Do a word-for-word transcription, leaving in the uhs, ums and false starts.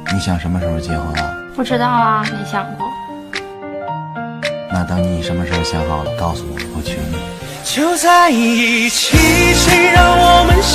你想什么时候结婚啊？ 不知道啊，没想过。 那等你什么时候想好了，告诉我，我娶你。 就在一起，谁让我们